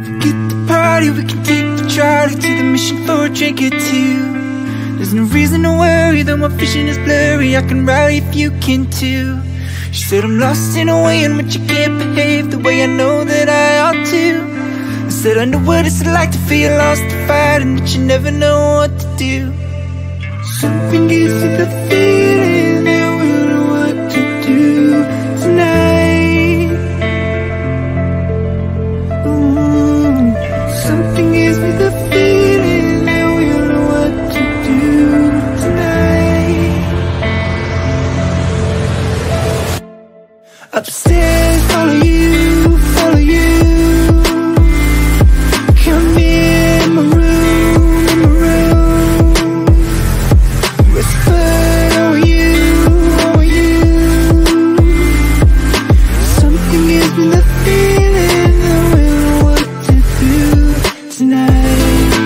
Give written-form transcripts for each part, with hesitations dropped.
Forget the party, we can take the trolley to the mission for a drink or two. There's no reason to worry, though my vision is blurry. I can rally if you can too. She said I'm lost in a way in which I can't behave the way I know that I ought to. I said I know what it's like to feel lost, to fight, and that you never know what to do. Something gives me the feeling that we'll know what to do tonight. Ooh, something gives me the feeling that we'll know what to do tonight. Upstairs, follow you, follow you. Come in my room, in my room. Whisper, oh you, oh you. Something gives me the feeling that we'll know what to do tonight.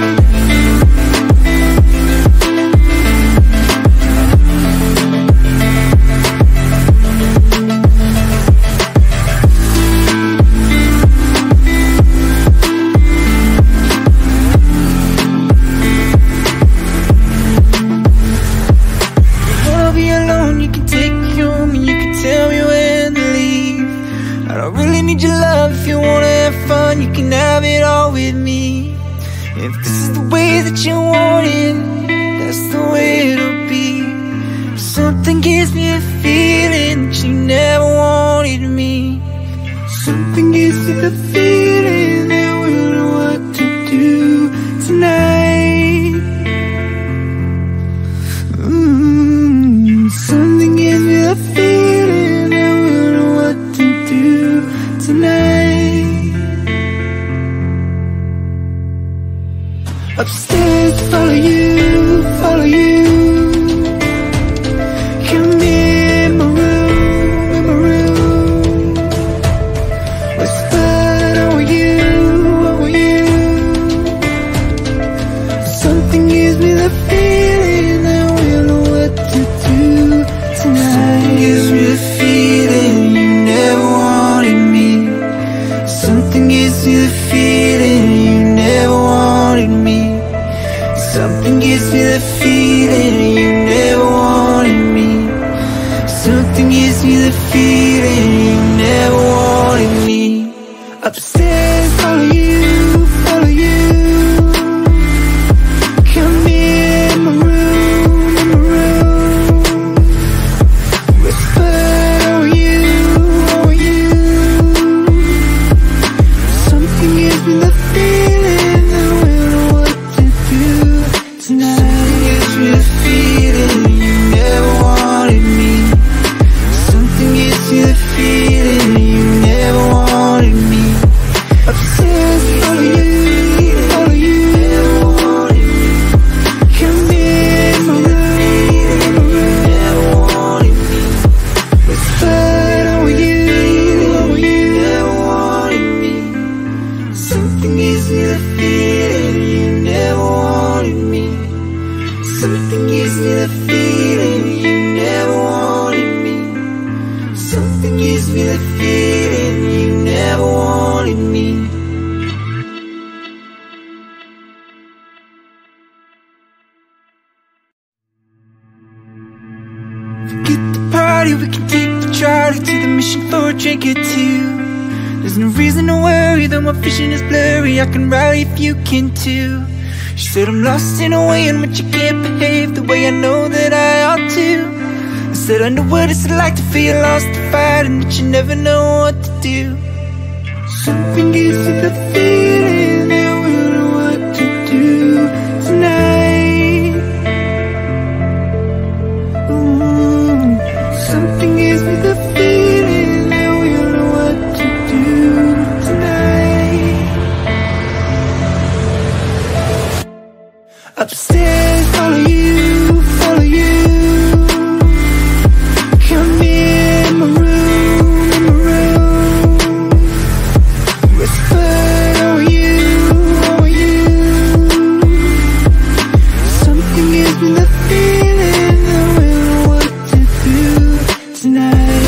I'll be alone, you can take me home and you can tell me when to leave. I don't really need your love. If you wanna have fun, you can have it all with me. If this is the way that you want it, that's the way it'll be. Something gives me a feeling that you never wanted me. Something gives me the feeling that we'll know what to do tonight. Something gives me the feeling that we'll know what to do tonight. Upstairs, follow you, follow you. Come in my room, in my room. Whisper, oh you, oh you. Something gives me the feeling that we'll know what to do tonight. Something gives me the feeling you never wanted me. Something gives me the feeling you never wanted me. Something gives me the feeling you never wanted me. Something gives me the feeling you never wanted me. Upstairs, follow you, follow you. Come in my room, in my room. Whisper, oh you, oh you. Something gives me the feeling that we'll know what to do tonight. Something gives me the feeling you never wanted me. Something gives me the feeling you never wanted me. Upstairs, follow you, follow you. Never wanted me. Come in my room, never wanted me. Whisper, oh you, oh you. Never wanted me. Something gives me the feeling you never wanted me. Something gives me the feeling you never wanted me. Something gives me the feeling you never wanted me. Forget the party, we can take the trolley to the mission for a drink or two. There's no reason to worry, though my vision is blurry. I can rally if you can too. She said I'm lost in a way in which I can't behave the way I know that I ought to. I said I know what it's like to feel lost, to fight, and that you never know what to do. Something gives me the feeling that we'll know what to do tonight. Ooh, something gives me the feeling that we'll know what to do tonight. Upstairs, follow you, follow you. Come in my room, in my room. Whisper, oh you, oh you. Something gives me the feeling that we'll know what to do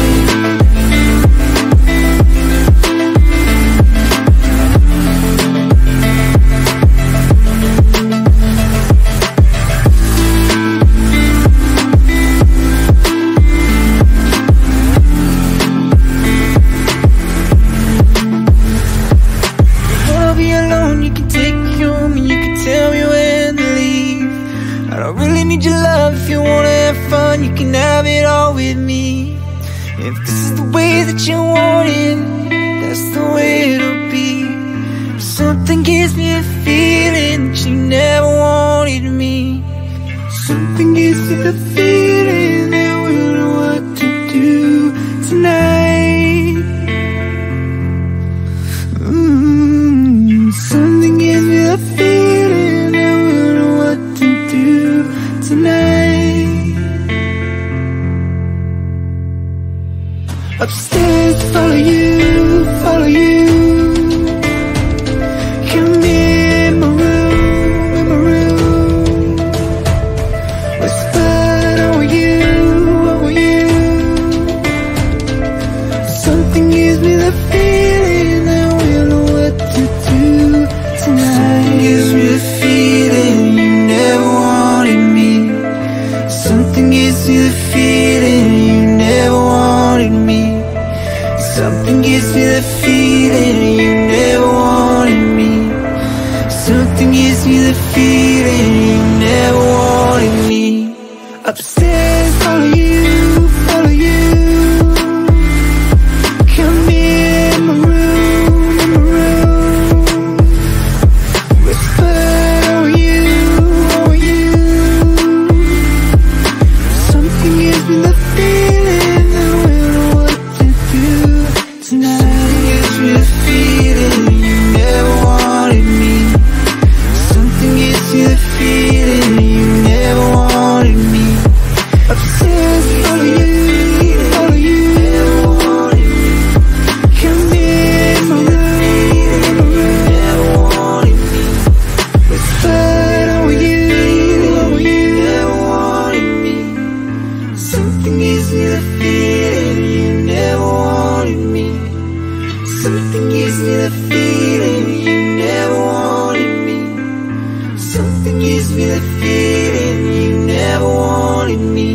tonight. the feeling you never wanted me. Something gives me the feeling you never wanted me. Upstairs, follow you, follow you. Come in my room, whisper, oh you, oh you. Something gives me the feeling that we don't know what to do tonight. Something gives me the feeling you never wanted me. Something gives me the feeling you never wanted me. Upstairs, follow you, follow you. Never wanted me. Come in my room, never wanted me. Whisper, oh you, never wanted me. Something gives me the feeling you never wanted me. Something gives me the feeling you never wanted me. Something gives me the feeling you never wanted me.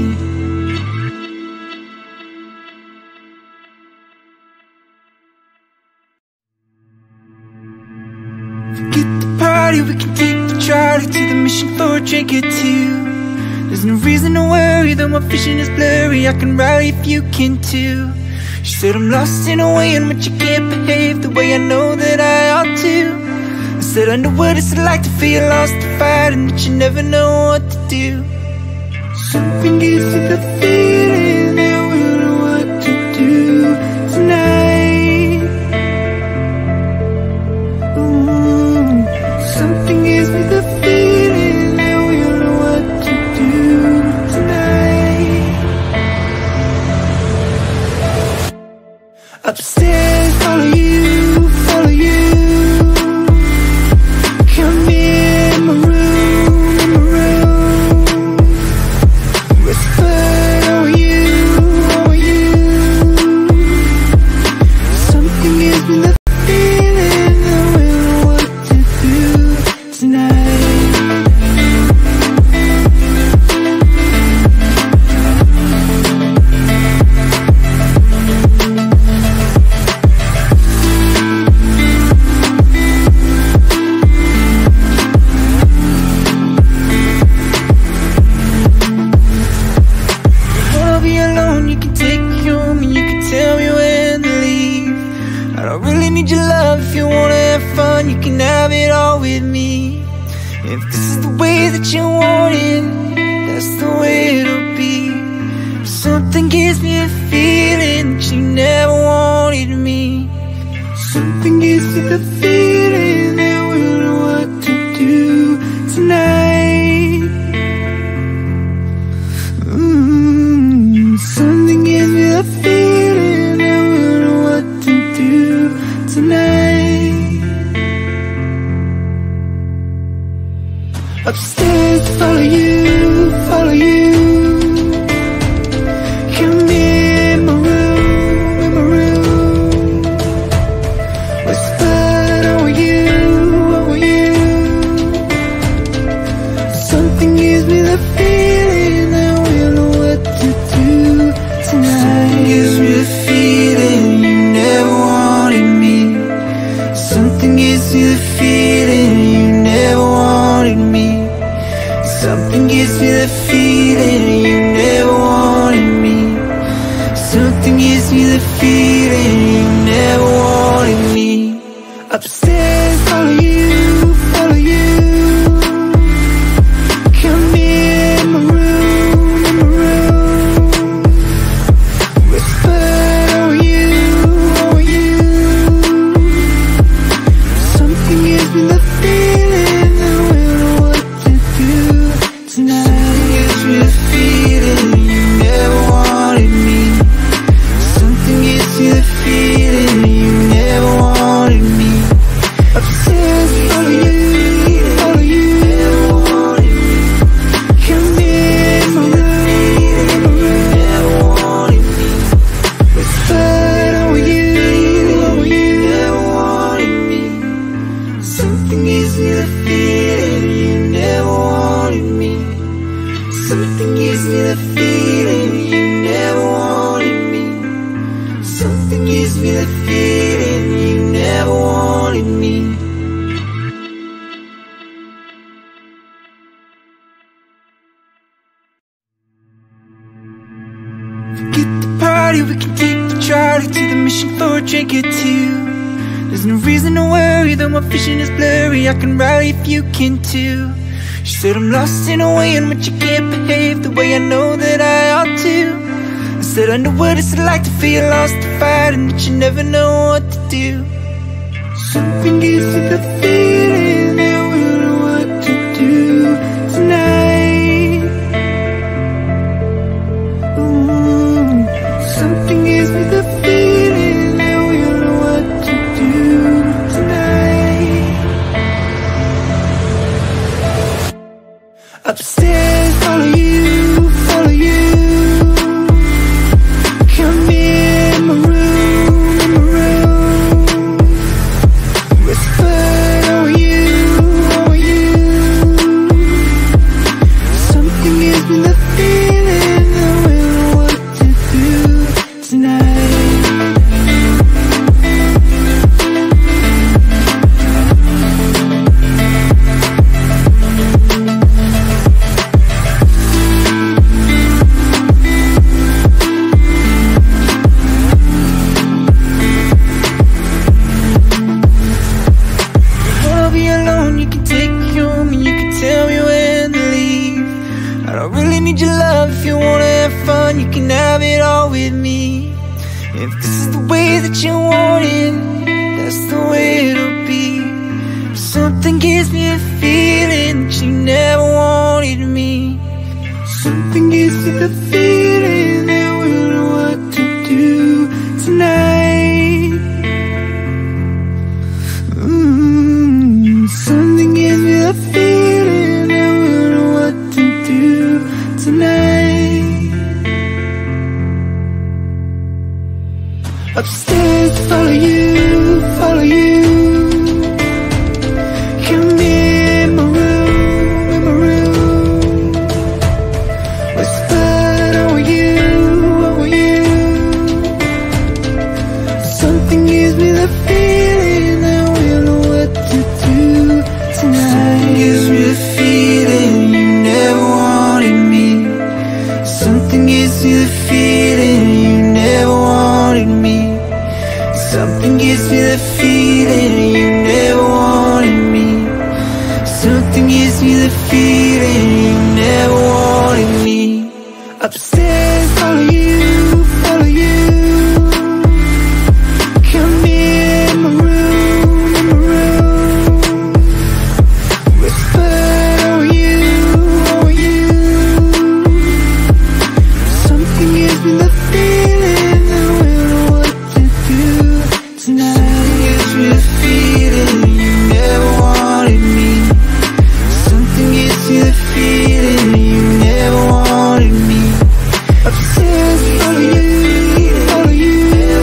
Forget the party, we can take the trolley to the mission for a drink or two. There's no reason to worry, though my vision is blurry. I can rally if you can too. She said I'm lost in a way in which you can't behave the way I know that I ought to. I said I know what it's like to feel lost to fight, and that you never know what to do. Something gives me the feeling that we don't know what to do tonight. Ooh, something gives me the feeling that we don't know what to do tonight. Upstairs, follow you, follow you. Come in my room, whisper, oh you, oh you. Something gives me the feeling that we don't know what to do tonight. Wanna be alone, you can take me home and you can tell me when to leave. I don't really need your love. If you wanna have fun, you can have it all with me. If this is the way that you want it, that's the way it'll be. Something gives me a feeling that you never wanted me. Something gives me the feeling that we don't know what to do tonight. Something gives me the feeling that we don't know what to do tonight. Upstairs, follow you, follow you. Come in my room, whisper, oh you, oh you. Something gives me the feeling that we don't know what to do tonight. Something gives me the feeling you never wanted me. Something gives me the feeling you never wanted me. Something gives me the feeling you never wanted me. Something gives me the feeling you never wanted me. Upstairs, follow you, follow you. Come in my room, whisper, oh you, oh you. Something gives There's no reason to worry, though my vision is blurry. I can rally if you can too. She said I'm lost in a way in which you can't behave the way I know that I ought to. I said I know what it's like to feel lost, to fight, and that you never know what to do. Something gives me the feeling that we don't know what to do tonight. Ooh, something gives me the feeling that we don't know what to do tonight. Upstairs, follow you, follow you. Come in my room, in my room. Whisper, oh you. Something gives me the feeling that we don't know what to do tonight. I'll be alone, you can take me home and you can tell me when to leave. I don't really need your love. If you wanna have fun, you can have it all with me. If this is the way that you want it, that's the way it'll be. Something gives me a feeling that you never wanted me. Something gives me the feeling that we don't know what to do tonight. Something gives me the feeling that we don't know what to do tonight. Upstairs, follow you, follow you. Come in my room, in my room. Whisper, oh you. Something gives me the feeling that we don't know what to do tonight. Something gives me the feeling you never wanted me. Something gives me the feeling you never wanted me. Something gives me the feeling you never wanted me. Something gives me the feeling you never wanted me. Upstairs, follow you, follow you. Come in my room, in my room. Whisper, oh you. Something gives me the feeling that we don't know what to do tonight. Something gives me the feeling you never wanted me. Something gives me the feeling you never wanted me. Upstairs, follow you, follow you.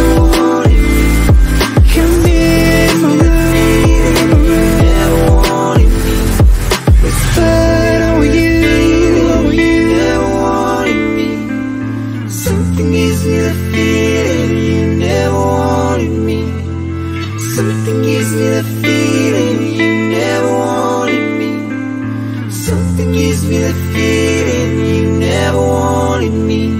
Come in my room, never wanted me. Whisper, oh you, never wanted me. Something gives me the feeling you never wanted me. Something gives me the feeling you never wanted me. Something gives me the feeling you never wanted me.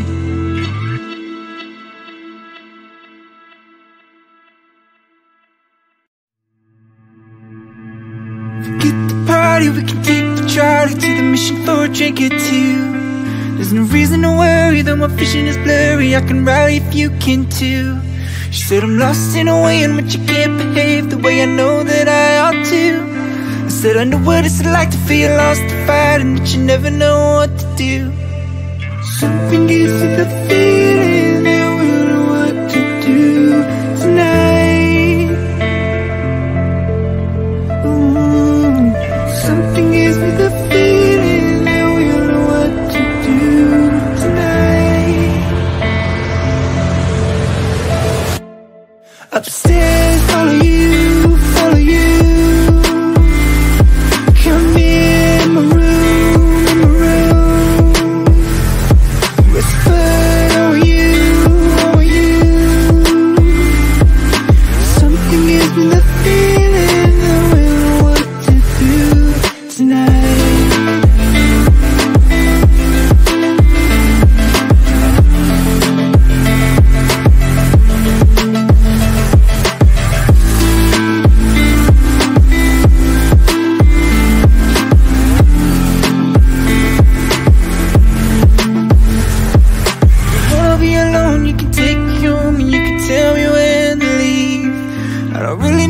Forget the party, we can take the trolley to the mission for a drink or two. There's no reason to worry, though my vision is blurry. I can rally if you can too. She said I'm lost in a way in which you can't behave the way I know that I ought to. I said I know what it's like to feel lost, to fight, and that you never know what to do. Something gives me the feeling that we don't know what to do tonight. Something gives me the feeling that we don't know what to do tonight. Upstairs, follow you, follow you. Come in my room, in my room. Whisper, oh you. Something gives me the feeling that we don't know what to do tonight.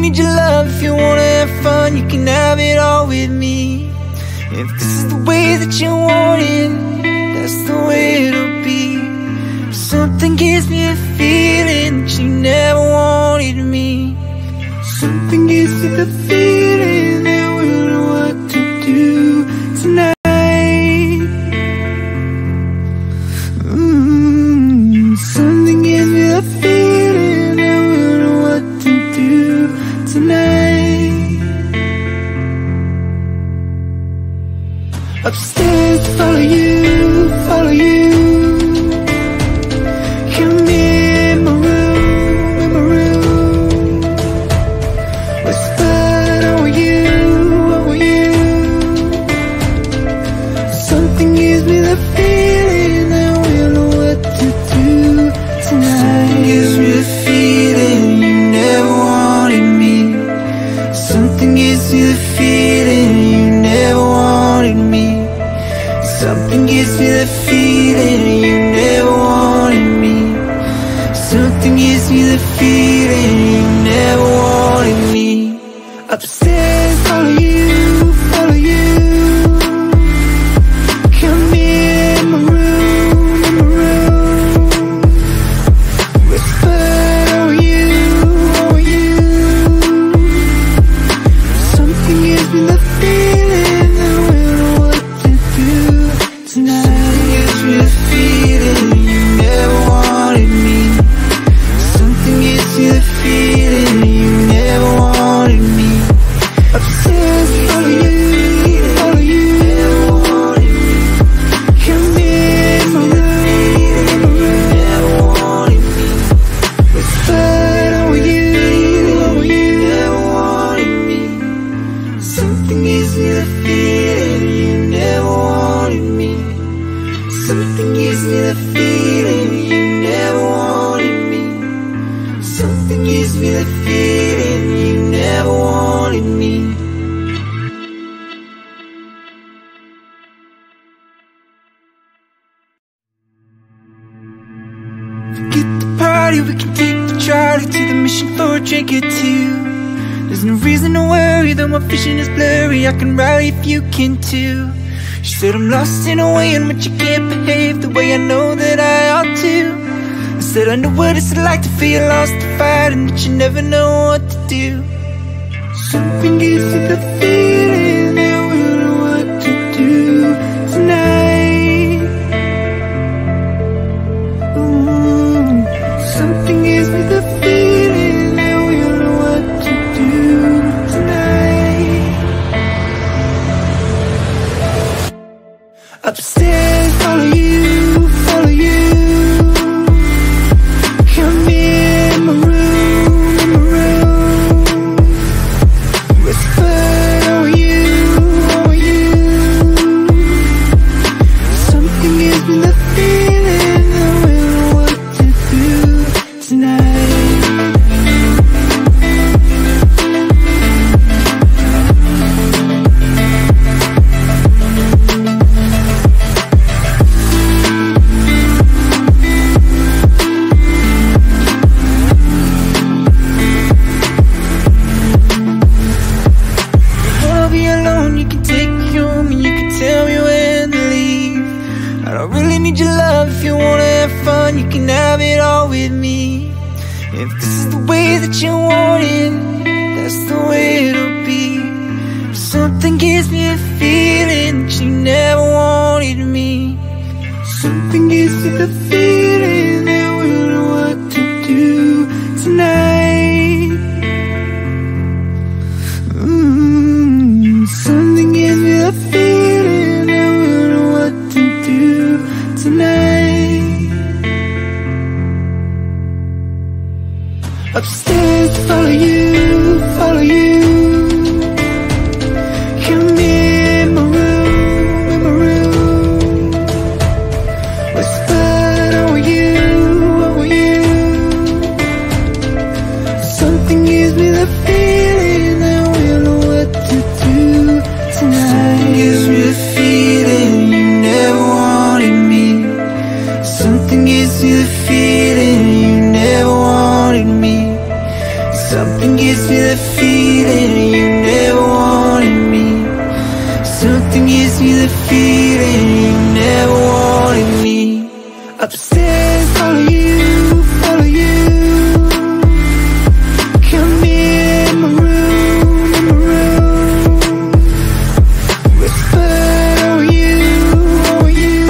need your love. If you wanna have fun, you can have it all with me. If this is the way that you want it, that's the way it'll be. Something gives me a feeling that you never wanted me. Something gives me the feeling that we'll know what to do tonight. Something gives me the feeling that we'll know what to do tonight. Upstairs, follow you, follow you. Come in my room, whispered over you, over you. Something gives me the feeling that we'll know what to do tonight. Something gives me the feeling you never wanted me. Something gives me the feeling you never wanted me. Something gives me the feeling you never wanted me. Something gives me the feeling you never wanted me. Upstairs, follow you, follow you. Come in my room, whispered over you, over you. Something gives me the feeling that we'll know what to do tonight. Something gives me the feeling you never wanted me. Something gives me the feeling you never wanted me. Upstairs, follow you, follow you. Never wanted me. Come in my room, never wanted me. Whispered over you, over you. Never wanted me. Something gives me the feeling you never wanted me. Something gives me the feeling you never wanted me. Something gives me the feeling you never wanted me. Forget the party, we can take the trolley to the mission for a drink or two. There's no reason to worry, though my vision is blurry. I can rally if you can too. She said I'm lost in a way in which you can't behave the way I know that I ought to. I said I know what it's like to feel lost to fight, and that you never know what to do. Something gives me the feeling that we'll know what to do tonight. Something gives me the feeling that we'll know what to do tonight. Upstairs, follow you, follow you. Come in my room, whispered over you, over you. Something gives me the feeling that we'll know what to do tonight. Wanna be alone, you can take me home and you can tell me when to leave. I don't really need your love. If you wanna have fun, you can have it all with me. If this is the way that you want it, that's the way it'll be. Something gives me a feeling that you never wanted me. Something gives me the feeling that we'll know what to do tonight. Something gives me the feeling that we'll know what to do tonight. Upstairs, follow you, follow you. Come in my room, whisper feeling you never wanted me. Something gives me the feeling you never wanted me. Upstairs, follow you, follow you. Come in my room, in my room. Whisper, oh you.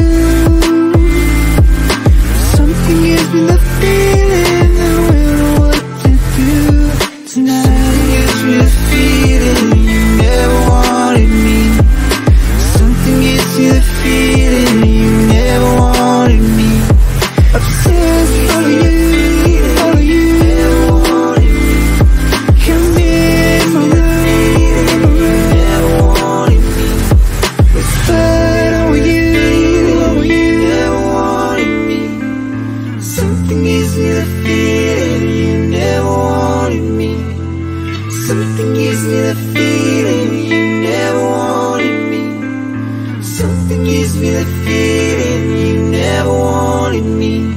Something gives me the feeling that we don't know what to do tonight. Something gives me the feeling you never wanted me. Something gives me the feeling you never wanted me. Upstairs, follow you, follow you. Never wanted me. Come in my room, never wanted me. Whisper, oh you, never wanted me. Something gives me the feeling you never wanted me. Something gives me the feeling you never wanted me. Something gives me the feeling you never wanted me.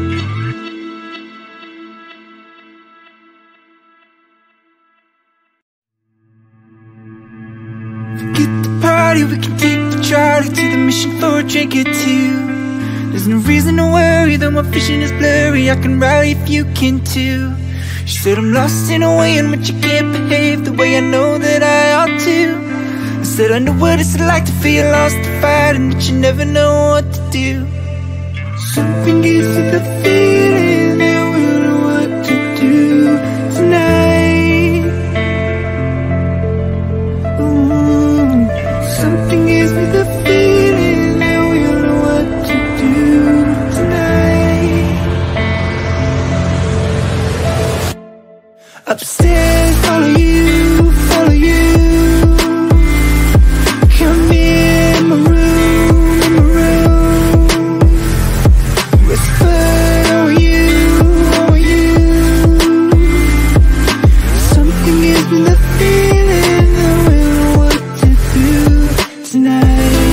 Forget the party, we can take the trolley to the mission for a drink or two. There's no reason to worry, though my vision is blurry. I can rally if you can too. She said I'm lost in a way in which you can't behave the way I know that I ought to. I said I know what it's like to feel lost to fight, and that you never know what to do. Something gives me the feeling that we don't know what to do tonight. Something gives me the feeling that we don't know what to do tonight. Upstairs, follow you, follow you. Come in my room, in my room. Whisper, oh you. Something gives me the feeling that we don't know what to do tonight.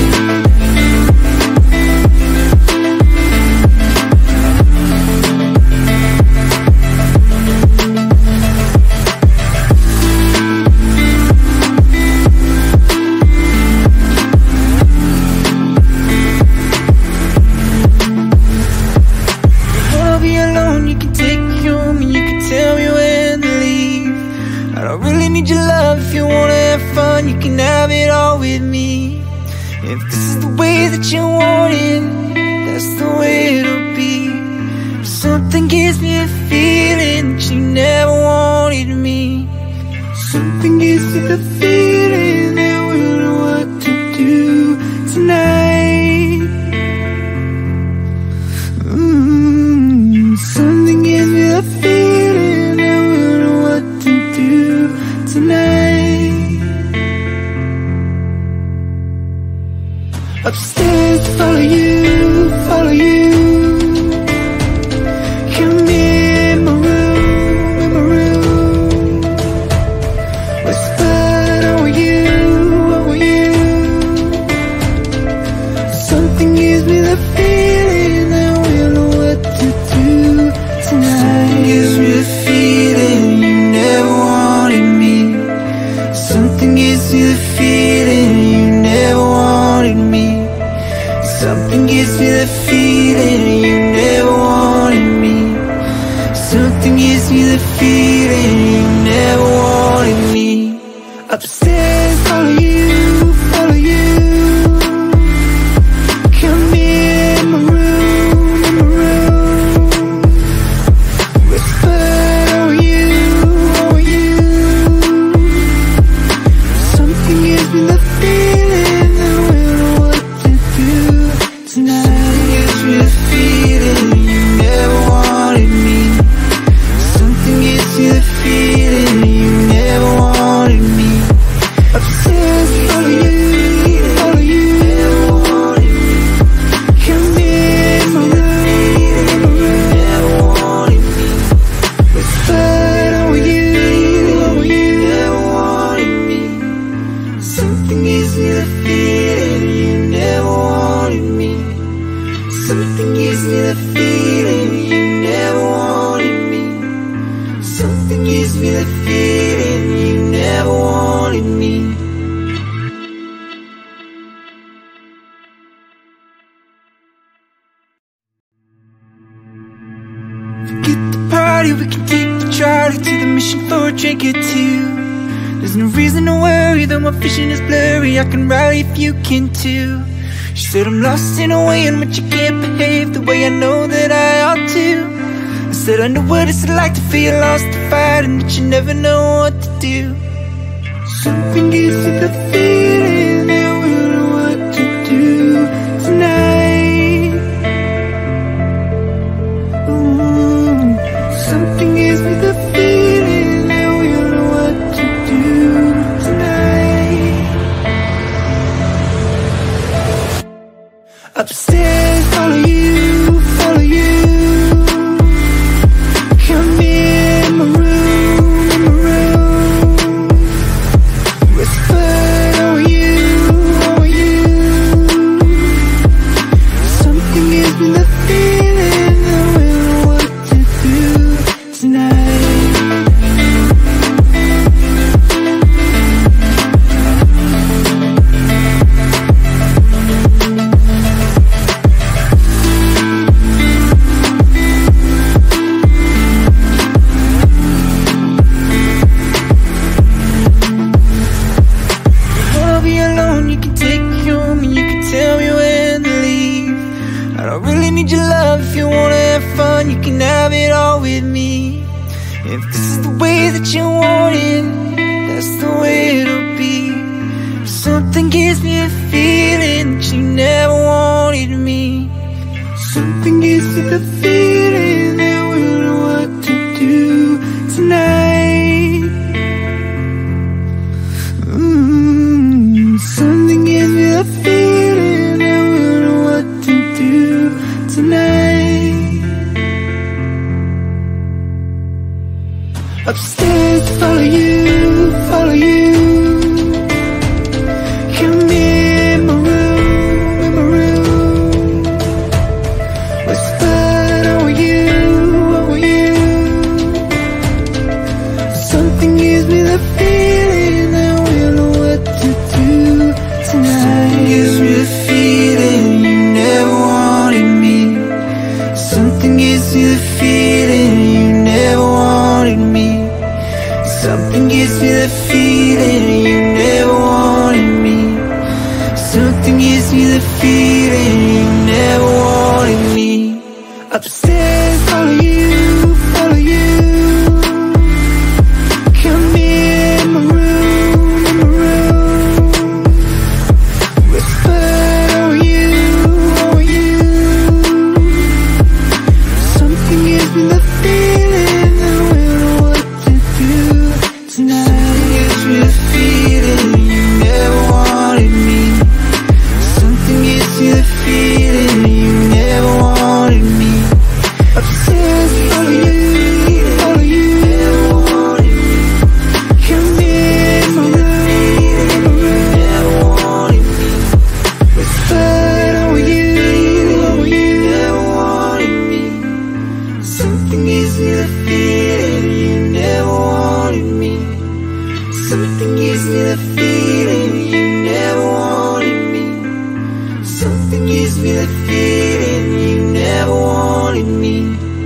Wanna be alone, you can take me home and you can tell me when to leave. I don't really need your love. If you wanna have fun, you can have it all with me. If this is the way that you want it, that's the way it'll be. If something gives me a feeling that you never wanted me. Something gives me the feeling that we don't know what to do tonight. Something gives me the feeling that we don't know what to do tonight. Upstairs, follow you, follow you. Come in my room, in my room. Whisper, oh you. Something gives me the feeling that we don't know what to do tonight. Something gives me the feeling you never wanted me. Something gives me the feeling you never wanted me. Something gives me the feeling you never wanted me. Something gives me the feeling you never wanted me. Upstairs, follow you, follow you. Come in my room, in my room. Whisper, oh you. Something gives me the feeling that we don't know what to do tonight. Something gives me the feeling you never wanted me. Something gives me the feeling you never wanted me. too. There's no reason to worry, though my vision is blurry. I can ride if you can too. She said I'm lost in a way in which you can't behave the way I know that I ought to. I said I know what it's like to feel lost, to fight, and that you never know what to do. Something gives you the feeling that we'll know what to do tonight. Something gives me the feeling that we'll know what to do tonight. Upstairs, follow you, follow you. Come in my room, in my room. Whisper, how are you, how are you? Something gives me the feeling that we'll know what to do tonight. Wanna be alone, you can take me home and you can tell me when to leave. I don't really need your love. If you wanna have fun, you can have it all with me. If this is the way that you want it, that's the way it'll be. Something gives me a feeling that you never wanted me. Something gives me the feeling that we'll know what to do tonight. Something gives me the feeling that we'll know what to do tonight. Upstairs, follow you, follow you. Come in my room, in my room. Whisper, how are you, how are you? Something gives me the feeling that we'll know what to do tonight. Something gives me the feeling you never wanted me. Something gives me the feeling you never wanted me. Something gives me the feeling you never wanted me. Something gives me the feeling you never wanted me. Upstairs, follow you, follow you. Come in my room, in my room. Whisper, how are you, how are you? Something gives me the feeling that we'll know what to do tonight. Something gives me the feeling you never wanted me. Something gives me the feeling you never wanted me. Upstairs, follow you, follow you. Never wanted me. Come in my room, never wanted me. Whisper, how are you, how are you? Never wanted me. Something gives me the feeling you never wanted me. Something gives me the feeling you never wanted me. Something gives me the feeling you never wanted me.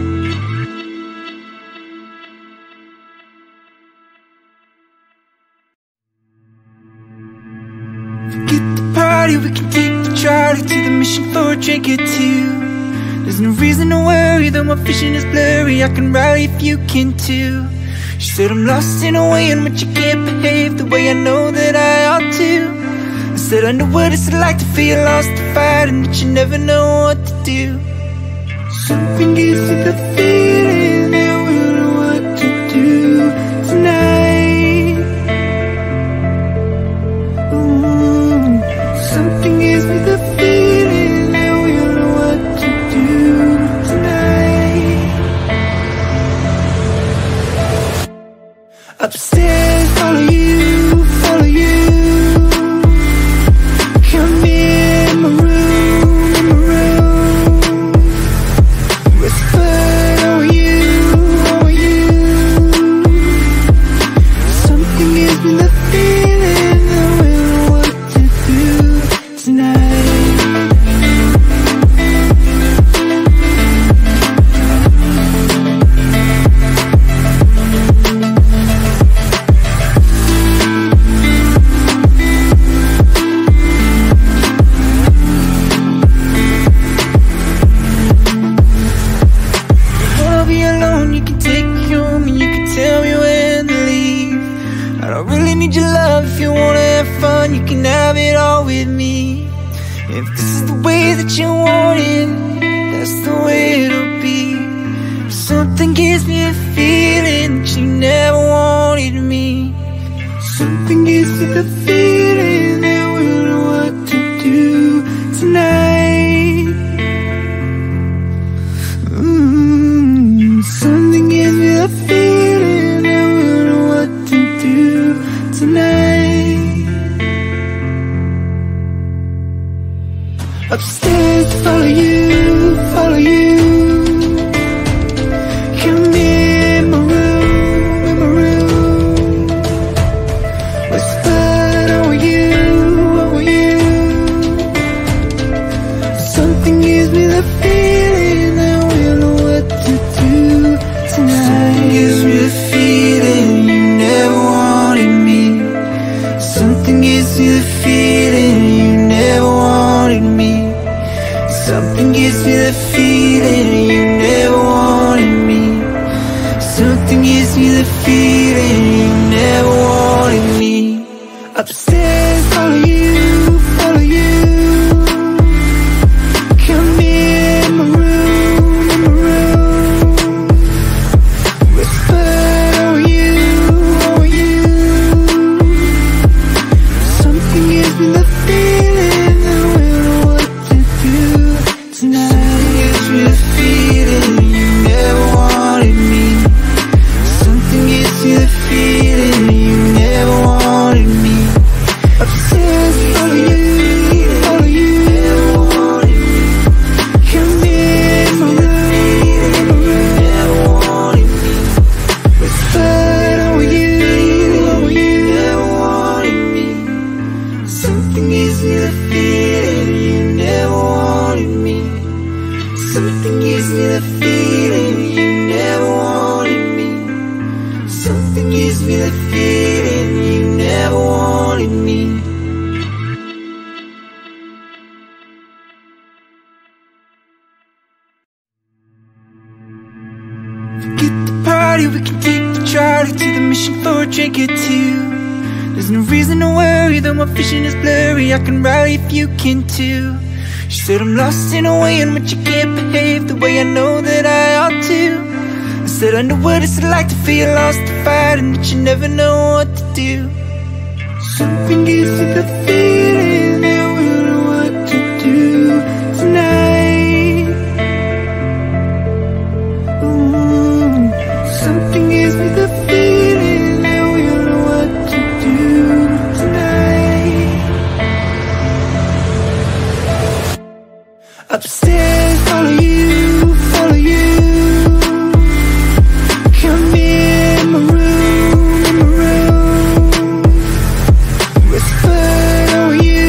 Forget the party, we can take the trolley to the mission for a drink or two. There's no reason to worry, though my vision is blurry. I can ride if you can too. She said I'm lost in a way in which you can't behave the way I know that I ought to. I said I know what it's like to feel lost, to fight, and that you never know what to do. Something gives you the feeling that we'll know what to do tonight. Something gives me the feeling that we'll know what to do tonight. Upstairs, follow you, follow you. Come in my room, in my room. Whisper, how are you, how are you? Something gives me the feeling that we'll know what to do tonight. I really need your love. If you wanna have fun, you can have it all with me. If this is the way that you want it, that's the way it'll be. Something gives me a feeling that you never wanted me. Something gives me the feeling that we'll know what to do tonight. Something gives me the feeling that we'll know what to do tonight. Upstairs, follow you, follow you. Come in my room, whispered over you, over you. Something gives me the feeling that we'll know what to do tonight. Something gives me the feeling you never wanted me. Something gives me the feeling you never wanted me. Something gives me the feeling you never wanted me. Something gives me the feeling you never wanted me. Upstairs, follow you, follow you. Come in my room, whisper over you, over you. Something gives me the feeling that we'll know what to do tonight. Something gives me the feeling you never wanted me. Something gives me the feeling you never wanted me. Upstairs, follow you, follow you. Never wanted me. Come in my room, never wanted me. Whispered over you, over you. Never wanted me. Something gives me the feeling you never wanted me. Something gives me the feeling you never wanted me. Something gives me the feeling you never wanted me. Forget the party, we can take the trolley to the mission for a drink or two. There's no reason to worry, though my vision is blurry. I can rally if you can too. She said I'm lost in a way in which you can't behave the way I know that I ought to. I said I know what it's like to feel lost, to fight, and that you never know what to do. Something gives me the feeling that we'll know what to do tonight. Something gives me the feeling that we'll know what to do tonight. Upstairs, follow you, follow you. Come in my room, whispered over you,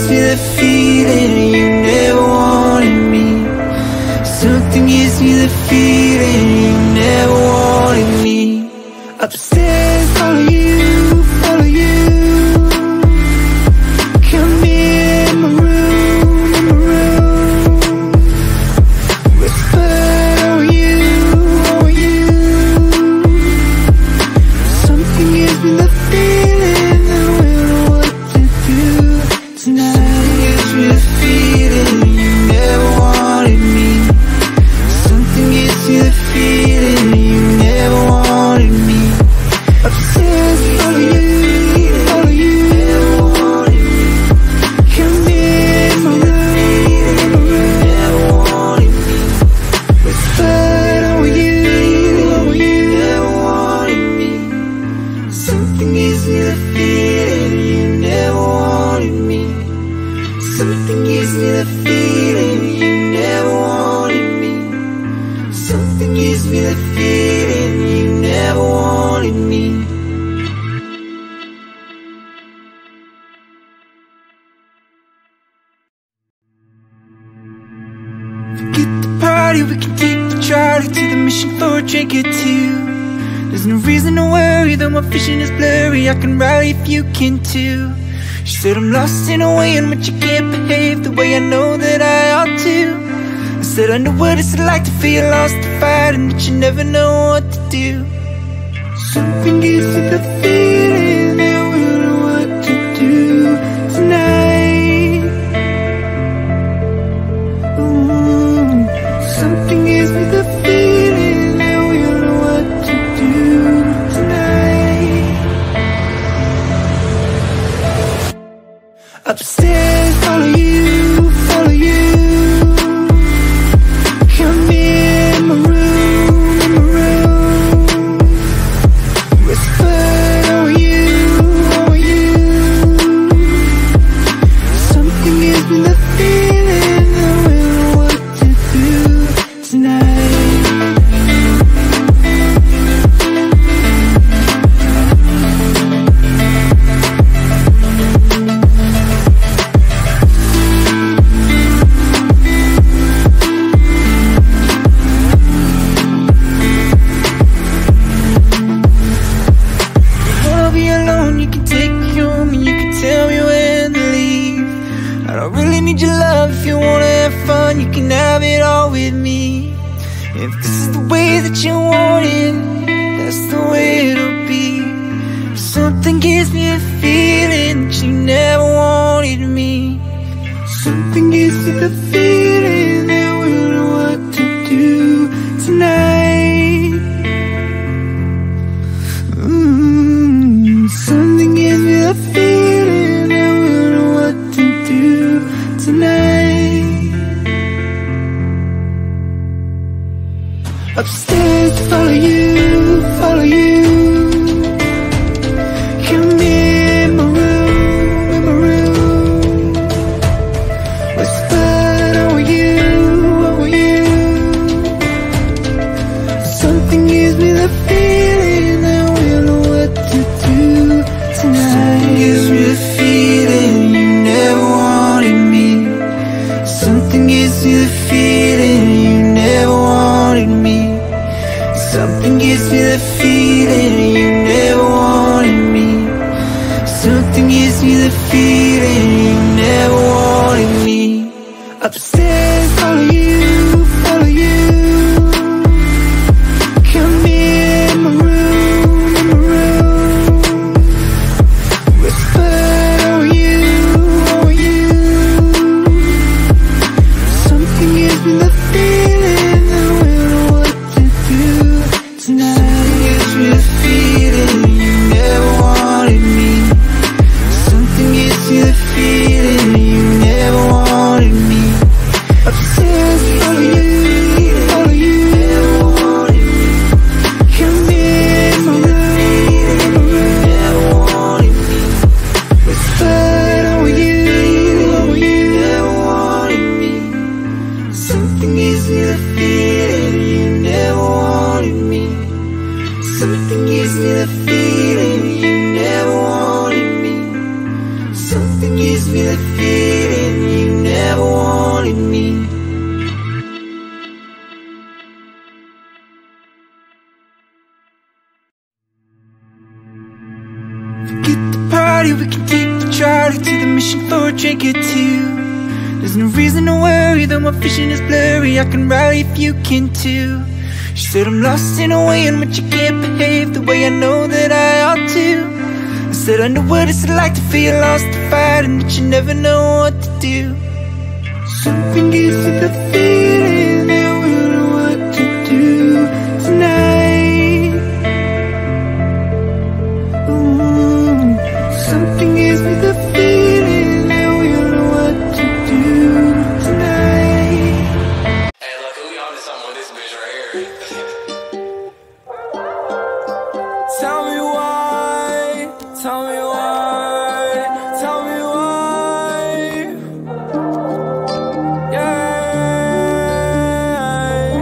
gives me the feeling you never wanted me. Something gives me the feeling you never wanted me. Upstairs, follow you, follow you. Come in my room, whisper, oh you. Something gives me the feeling that we don't know what to do tonight. Gives me the feeling you never wanted me. Something gives me the feeling you never wanted me. Upstairs, follow you, follow you. Never wanted me. Come in my room, never wanted me. Whisper, oh you, never wanted me. Something gives me the feeling you never wanted me. Something gives me the feeling you never wanted me. Something gives me the feeling you never wanted me. Forget the party, we can take the trolley to the mission for a drink or two. There's no reason to worry, though my vision is blurry. I can rally if you can too. She said I'm lost in a way in which you can't behave the way I know that I ought to. I said I know what it's like to feel lost to fight and that you never know what to do. Something gives me the feeling that we don't know what to do tonight. Something gives me the feeling that we don't know what to do tonight. Upstairs, follow you, follow you. Come in my room, whisper, oh you, oh you. Something gives me the feeling that we don't know what to do tonight. Wanna be alone, you can take me home and you can tell me when to leave. I don't really need your love. If you wanna have fun, you can have it all with me. If this is the way that you want it, that's the way it'll be. Something gives me a feeling that you never wanted me. Something gives me the feeling that we don't know what to do tonight. Something gives me the feeling that we don't know what to do tonight. Upstairs, follow you, follow you. Come in my room, whisper, oh you, oh you. Something gives me the feeling that we don't know what to do tonight. Something gives me the feeling you never wanted me. Something gives me the feeling you never wanted me. Something gives me the feeling you never wanted me. Something gives me the feeling you never wanted me. Upstairs, follow you, follow you. Come in my room, whisper, oh you, oh you. Something gives me the feeling that we don't know what to do tonight. Something gives me the feeling you never wanted me. Something gives me drink it too. There's no reason to worry, though my vision is blurry. I can rally if you can too. She said I'm lost in a way in which you can't behave the way I know that I ought to. I said I know what it's like to feel lost to fight, and that you never know what to do. Something gives me the feeling that we'll know what to do tonight. Something gives me the feeling that we'll know what to do tonight. Hey, look, we on to something with this bitch right here. Tell me why, tell me why, tell me why. Yeah.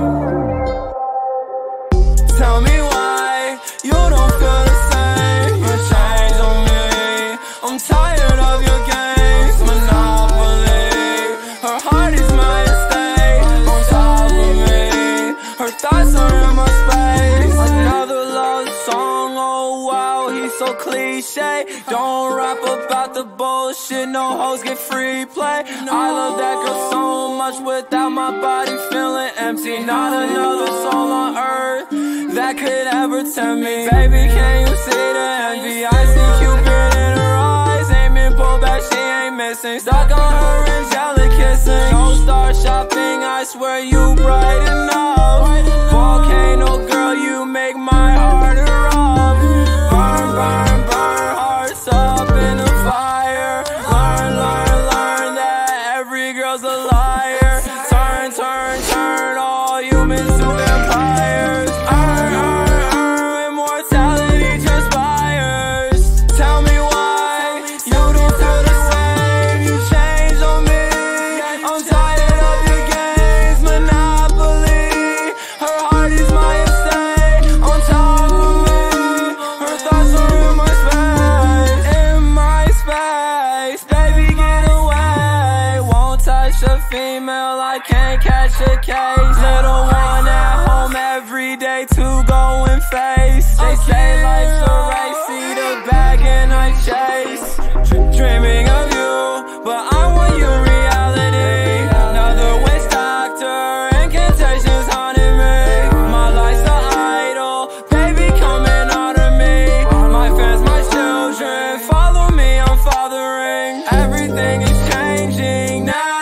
Tell me why you don't feel the same. You change on me. I'm tired of your games, monopoly. Her heart is my estate, on top of me. Her thoughts are in my space. Another love song, oh wow, he's so cliche. Don't rap about the bullshit, no hoes get free play. I love that girl so much without my body feeling empty. Not another soul on earth that could ever tempt me. Baby, can you see the envy? I see Cupid in her eyes, aiming, pull back, she ain't missing. Stuck on her angelic kissing. No star shopping, I swear you bright enough. Volcano girl, you make my heart erupt. Burn, burn, burn, hearts up in the fire. Learn, learn, learn that every girl's a liar. Turn, turn, turn all humans to vampires. Earn, earn, earn, immortality transpires. Tell me why you don't feel the same. You change on me. I'm tired of your games, monopoly. Her heart is my estate, on top of me. Her thoughts are in my space, in my space. Baby, get away. Won't touch a female, I can't catch a case. Little one at home every day to go and face. They say life's a race, see the bag and I chase. Dreaming of you, but I want your reality. Another witch doctor, incantations haunting me. My life's an idol, baby coming out of me. My fans, my children, follow me, I'm fathering. Everything is changing now.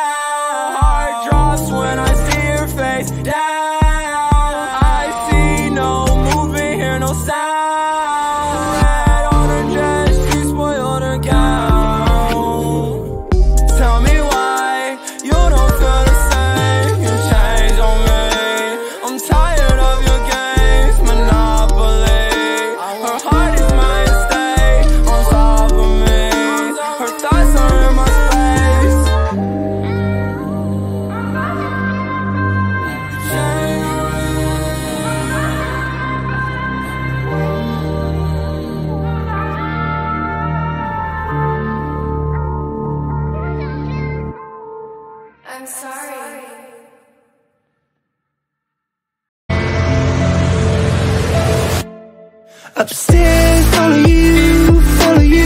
Heart drops when I see your face down. I see no movement, hear no sound. Red on her dress, she spoiled her gown. Tell me why you don't feel the same. You change on me. I'm tired of your games, monopoly. Her heart is my estate, on top of me. Her thoughts are in my space. Change on me. I'm sorry. Upstairs, follow you, follow you.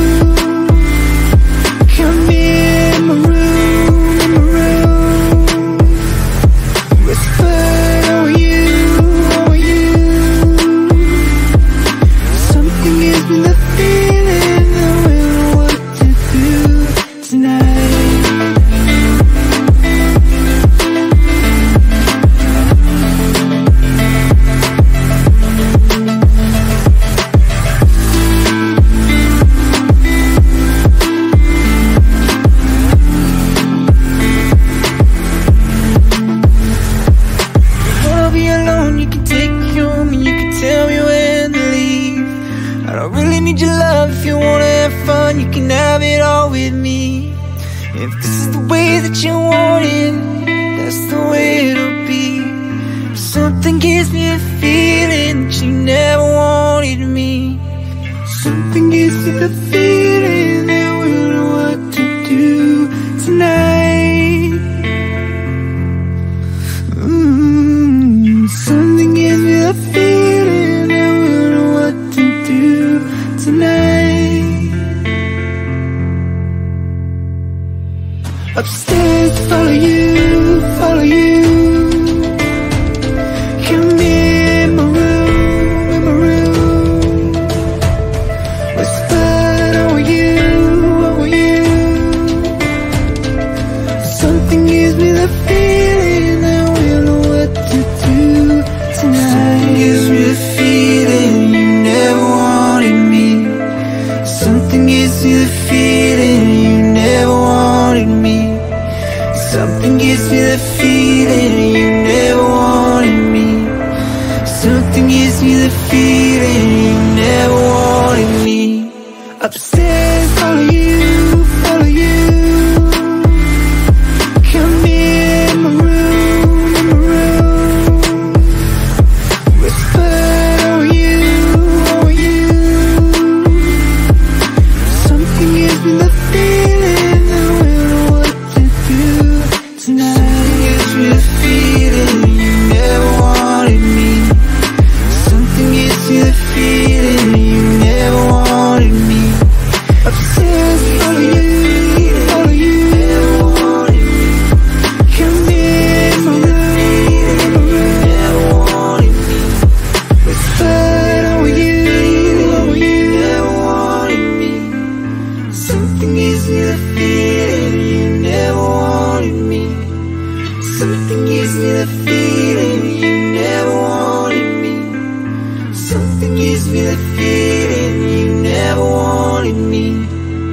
Come in my room, whisper, oh you, oh you. Something gives me the feeling that we'll know what to do tonight. I'll be alone, you can take me home and you can tell me when to leave. I don't really need your love. If you wanna have fun, you can have it all with me. If this is the way that you want it, that's the way it'll be. Something gives me a feeling that you never wanted me. Something gives me the feeling that we'll know what to do tonight. Something gives me the feeling that we'll know what to do tonight. Upstairs, follow you, follow you. Come in my room, whispered over you. Something gives me the feeling that we'll know what to do tonight. Something gives me the feeling you never wanted me. Something gives me the feeling you never wanted me. Something gives me the feeling you never wanted me. Something gives me the feeling you never wanted me. Upstairs, follow you, follow you. Come in my room, whisper over you. Something gives me the feeling that we'll know what to do tonight. Something gives me the feeling you never wanted me. Something gives me the feeling you never wanted me. Upstairs, follow you, follow you. Come in my room, whispered over you. Never wanted me. Something gives me the feeling you never wanted me. Something gives me the feeling you never wanted me. Something gives me the feeling you never wanted me.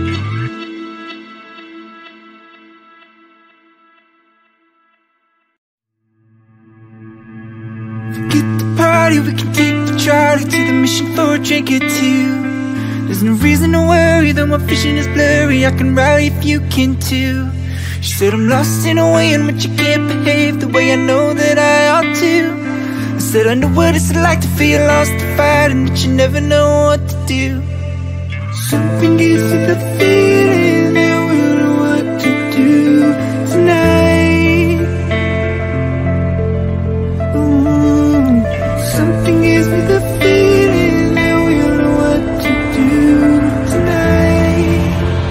Forget the party, we can take the trolley to the mission for a drink or two. There's no reason to worry, though my vision is blurry. I can rally if you can too. She said I'm lost in a way in which I can't behave the way I know that I ought to. I said I know what it's like to feel lost to fight, and that you never know what to do. Something gives me the feeling that we'll know what to do tonight. Something gives me the feeling that we'll know what to do tonight.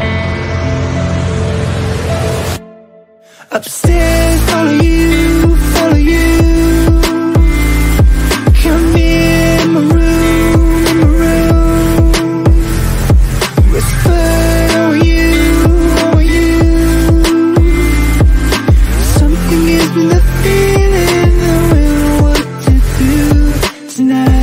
Upstairs, follow you, follow you. Come in my room, whispered over you. Something gives me the feeling that we'll know what to do tonight.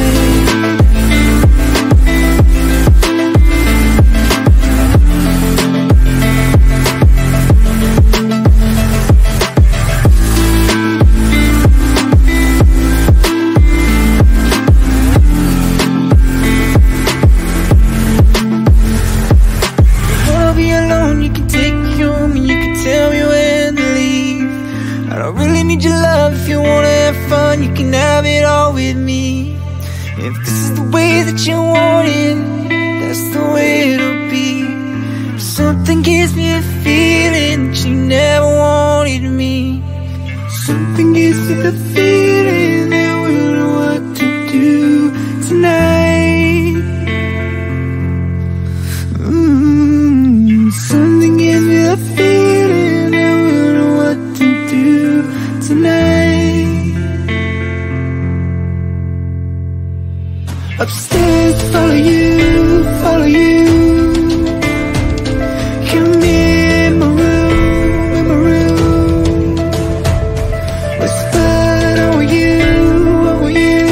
I'll be alone, you can take me home, and you can tell me when to leave. I don't really need your love. If you wanna have fun, you can have it all with me. If this is the way that you want it, that's the way it'll be. Something gives me a feeling that you never wanted me. Something gives me the feeling that we'll know what to do tonight. Something gives me the feeling that we'll know what to do tonight. Upstairs, follow you, follow you. Come in my room, whispered over you.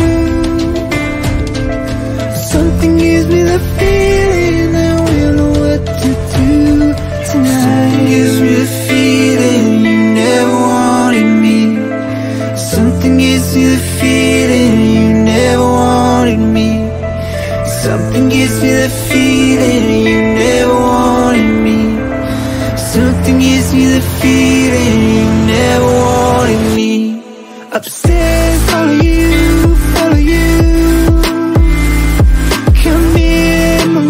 Something gives me the feeling that we'll know what to do tonight. Something gives me the feeling you never wanted me. Something gives me the feeling you never wanted me. Something gives me the feeling you never wanted me. Something gives me the feeling you never wanted me. Upstairs, follow you, follow you. Come in my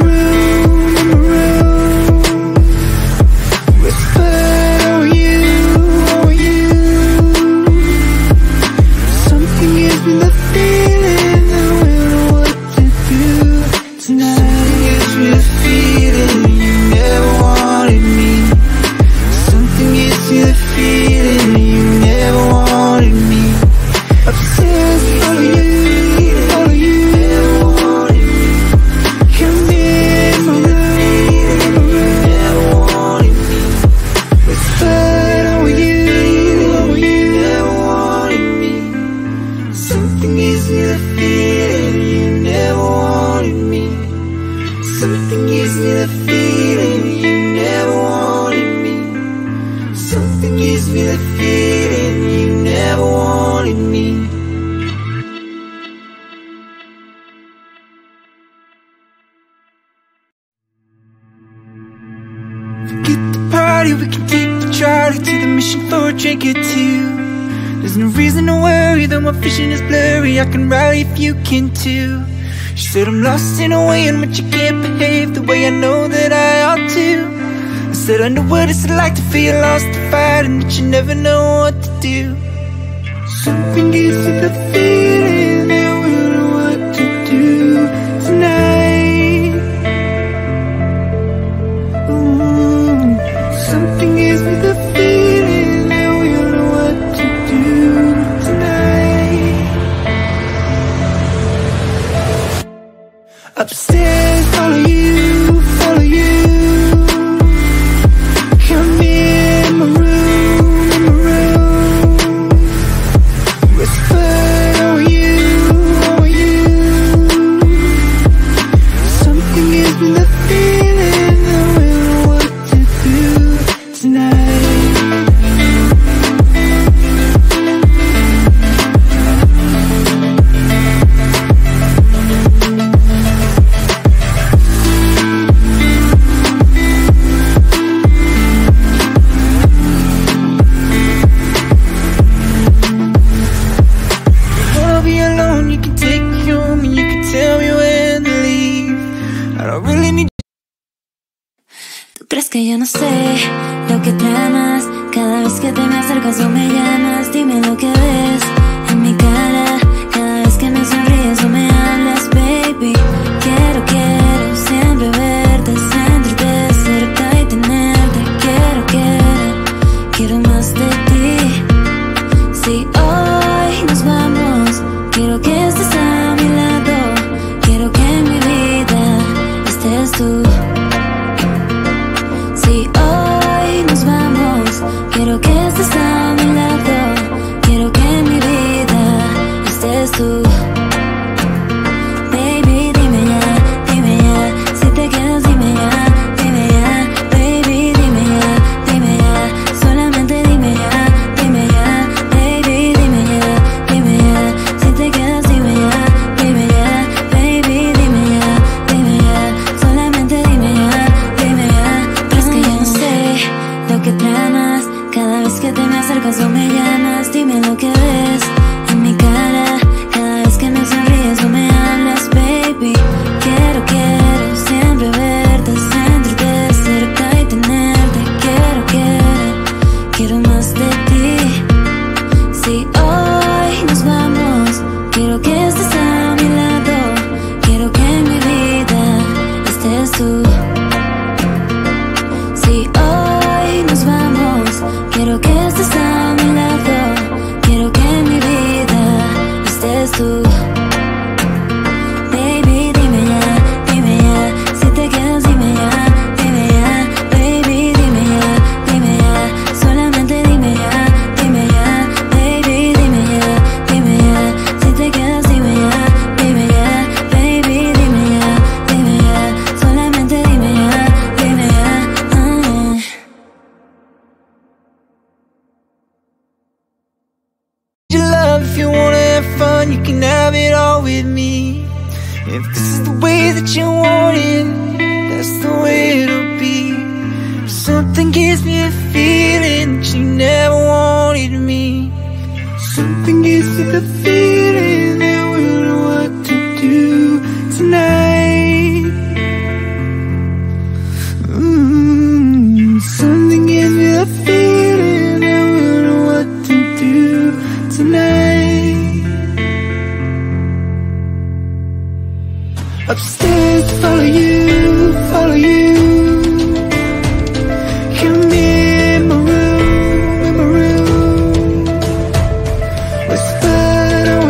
room, whispered over you. Something gives me the feeling that we'll know what to do tonight. Something gives me the feeling you never wanted me. Something gives Something gives me the feeling you never wanted me. Something gives me the feeling you never wanted me. Forget the party, we can take the trolley to the mission for a drink or two. There's no reason to worry, though my vision is blurry. I can rally if you can too. She said I'm lost in a way in which you can't behave the way I know that I ought to. I said I know what it's like to feel lost, to fight, and that you never know what to do. Something gives me the feeling that we'll know what to do tonight. Ooh, something gives me the feeling that we'll know what to do tonight. Upstairs, follow you, follow you. Come in my room, whisper, oh you, oh you. Something gives me the feeling that we'll know what to do tonight. Wanna be alone, you can take me home and you can tell me when to leave. I don't really need. ¿Tú crees que yo no sé lo que tramas? Cada vez que te me acercas o me llamas, dime lo que ves en mi cara. Cada vez que me sonríes o me hablas, baby. Quiero siempre verte, sentirte cerca y tenerte. Quiero más de ti. Si hoy nos vamos, quiero que estés a mi lado. Quiero que en mi vida estés tú. Si hoy nos vamos, quiero que estés a mi lado. Quiero que en mi vida estés tú. Baby, dime ya, si te quedas dime ya, baby, dime ya, solamente dime ya, baby, dime ya, si te quedas dime ya, baby, dime ya, solamente dime ya. ¿Crees que yo no sé lo que tramas? Cada vez que te me acercas o me llamas, dime lo que ves en mi cara. Cada vez que me sonríes o me hablas, baby. Quiero siempre verte, sentirte cerca y tenerte. Quiero más de ti. Si hoy nos vamos, quiero que estés a mi lado. Quiero que en mi vida estés tú. Si hoy nos vamos, quiero que estés a mi lado. Quiero que en mi vida estés tú. Baby, dime ya, si te quedas dime ya, baby, dime ya, solamente dime ya, baby, dime ya, si te quedas dime ya, baby, dime ya, solamente dime ya, Your love, if you wanna have fun, you can have it all with me. If this is the way that you want it, that's the way it'll be. Something gives me a feeling that you never wanted me. Something gives me the feeling that we'll know what to do tonight. Something gives me the feeling that we'll know what to do tonight. Upstairs, follow you, follow you. Come in my room, whisper,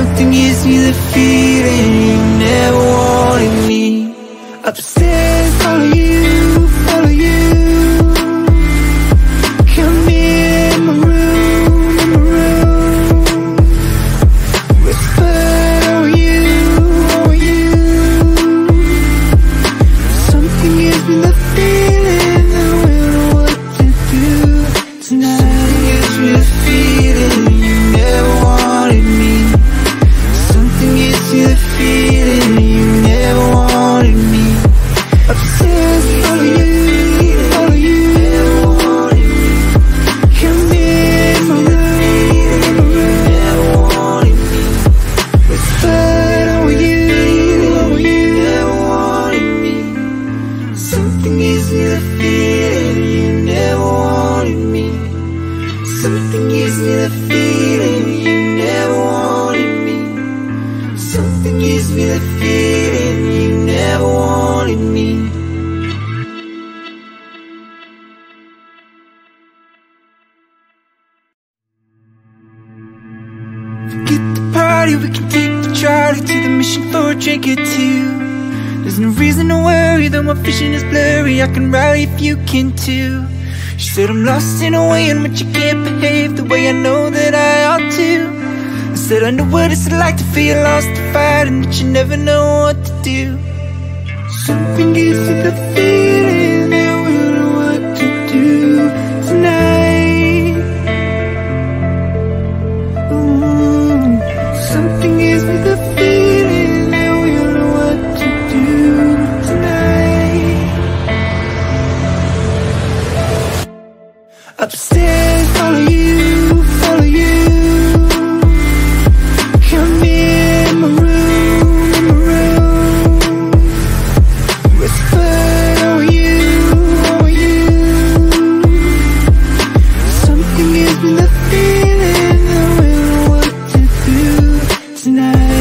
Something gives me the feeling you never wanted me. Upstairs, follow you, follow you. Come in my room, in my room. Whisper, oh you. Something gives me the feeling that we don't know what to do tonight. Something gives me the feeling you never wanted me. Something gives me the feeling you never wanted me. Upstairs, follow you, follow you. Never wanted me. Come in my room, never wanted me. Whisper, oh you. Never wanted me. Something gives me the feeling you never wanted me. Something gives me the feeling you never wanted me. Something gives me the feeling you never wanted me. Forget the party, we can take the trolley to the mission for a drink or two. There's no reason to worry, though my vision is blurry. I can rally if you can too. She said I'm lost in a way in which you can't behave the way I know that I ought to. I said I know what it's like to feel lost, to fight, and that you never know what to do. Something gives me the feeling that we don't know what to do tonight. Ooh, something gives me the feeling that we don't know what to do tonight. Upstairs, follow you, follow you. Come in my room, in my room. Whisper, oh you. Something gives me the feeling that we don't know what to do tonight.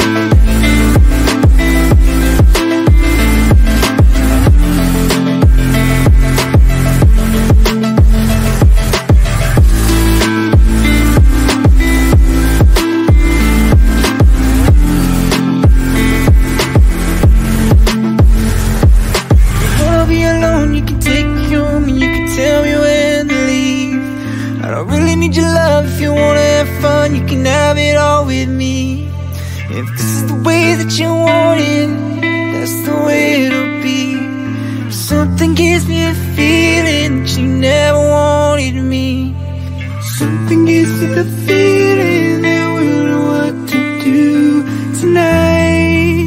Wanna be alone, you can take me home and you can tell me when to leave. I don't really need your love. If you wanna have fun, you can have it all with me. If this is the way that you want it, that's the way it'll be. Something gives me a feeling that you never wanted me. Something gives me the feeling that we don't know what to do tonight.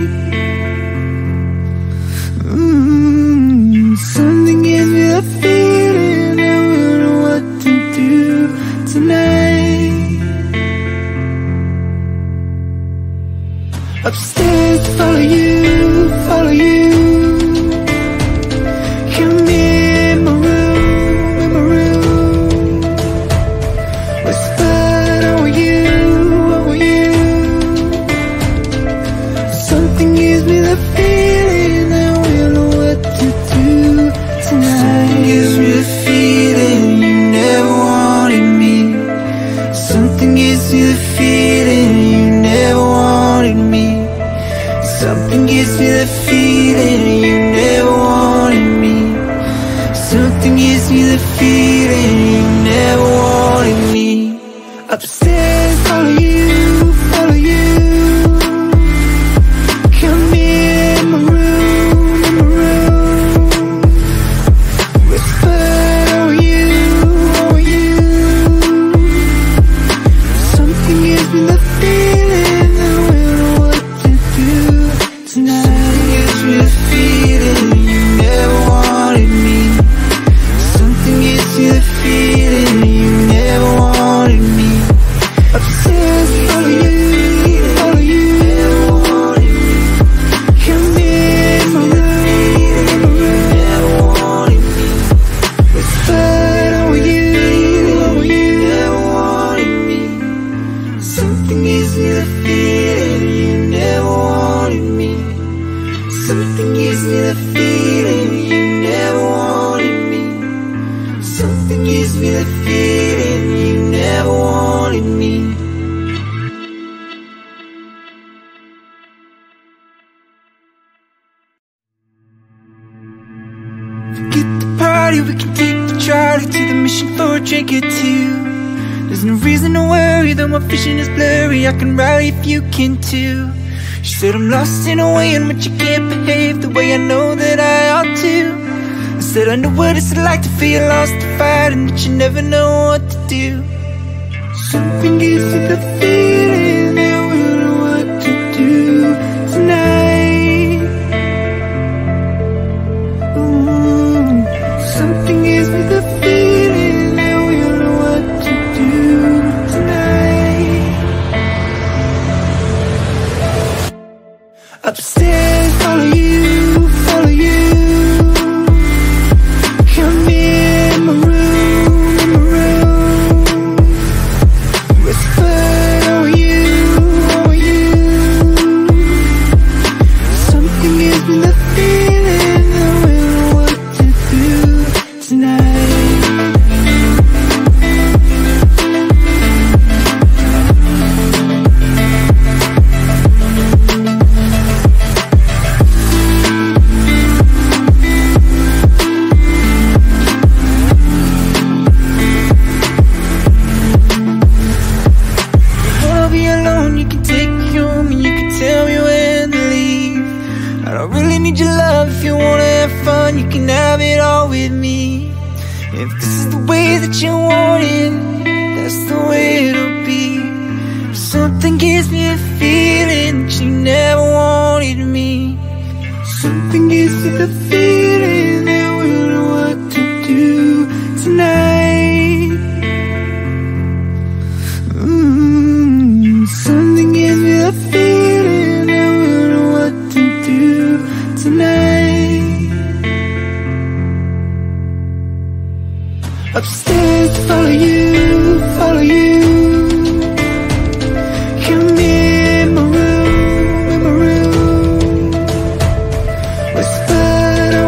Something gives me the feeling that we don't know what to do tonight. Upstairs, follow you, follow you. Come in my room, in my room. Whisper, oh you. Something gives me the feeling that we don't know what to do tonight. Something gives me the feeling you never wanted me. Something gives me the feeling you never wanted me. Something gives me the feeling you never wanted me. Something gives me the feeling you never wanted me. Upstairs, follow you, follow you. Come in my room, in my room. Whisper, oh you. Something gives me the feeling that we don't know what to do tonight. Something gives me the feeling you never wanted me. Something gives me the feeling you never wanted me. Forget the party, we can take the trolley to the mission for a drink or two. There's no reason to worry, though my vision is blurry. I can rally if you can too. She said I'm lost in a way in which you can't behave the way I know that I ought to. I said I know what it's like to feel lost, to fight, and that you never know what to do. Something gives me the feeling that we'll know what to do tonight. Ooh, something gives me the feeling that we'll know what to do tonight. Upstairs, follow you, follow you. Come in my room, in my room. Whisper, oh you, oh you. Something gives me the feeling that we'll know what to do tonight. Wanna be alone, you can take me home and you can tell me when to leave. I don't really need your love. If you wanna have fun, you can have it all with me. If this is the way that you want it, that's the way it'll be. Something gives me a feeling that you never wanted me. Something gives me the feeling that we'll know what to do tonight. Something gives me the feeling that we'll know what to do tonight. Upstairs, follow you, follow you. Come in my room, in my room. Whisper,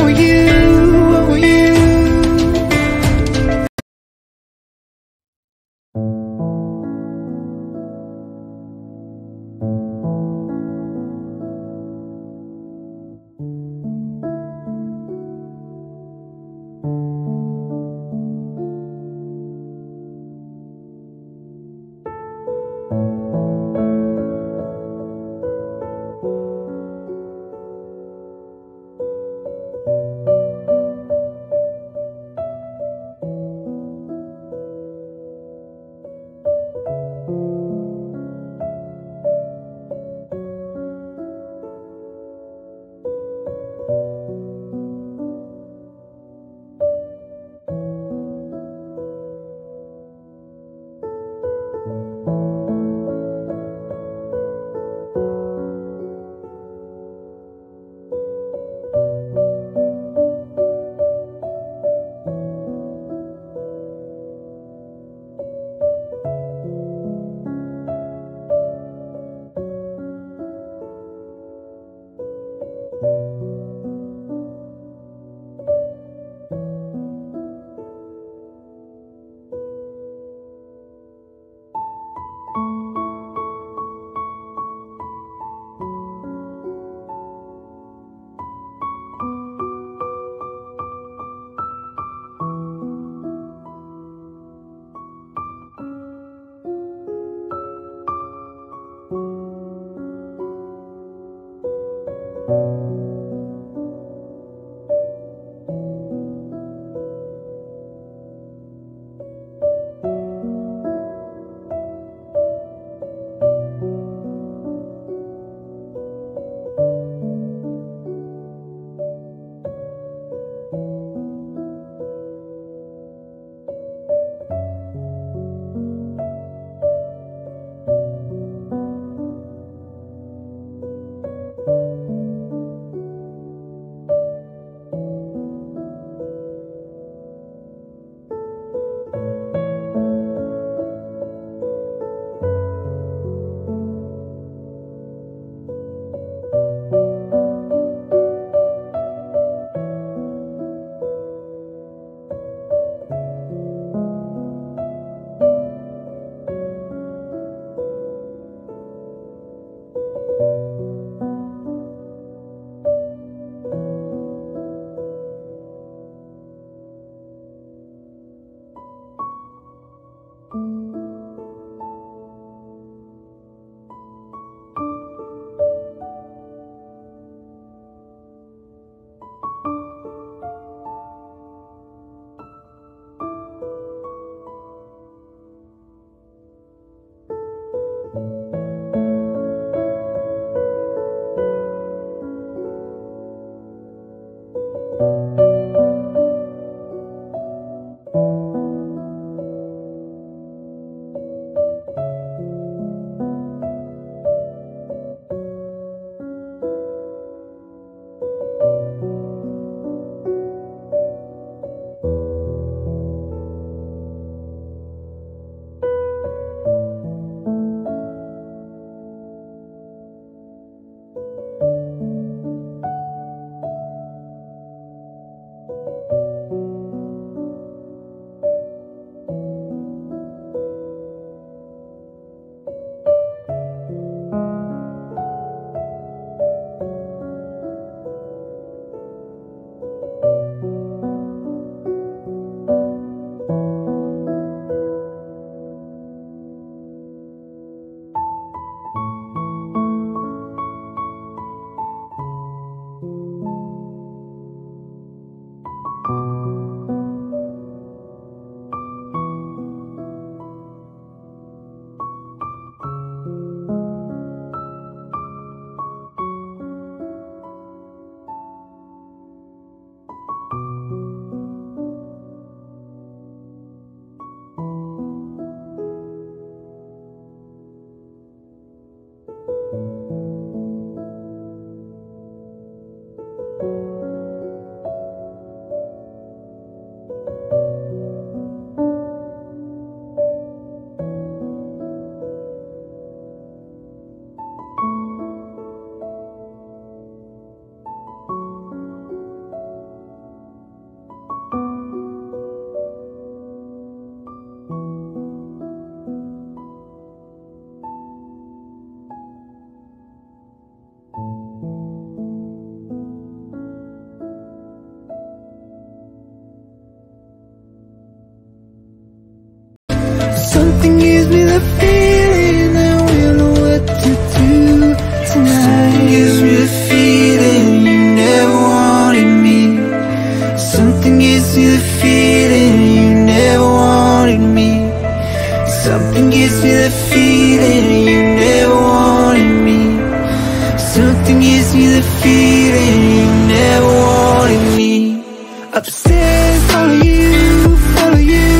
the feeling that we'll know what to do tonight. Something gives me the feeling you never wanted me. Something gives me the feeling you never wanted me. Something gives me the feeling you never wanted me. Something gives me the feeling you never wanted me. Upstairs, follow you, follow you.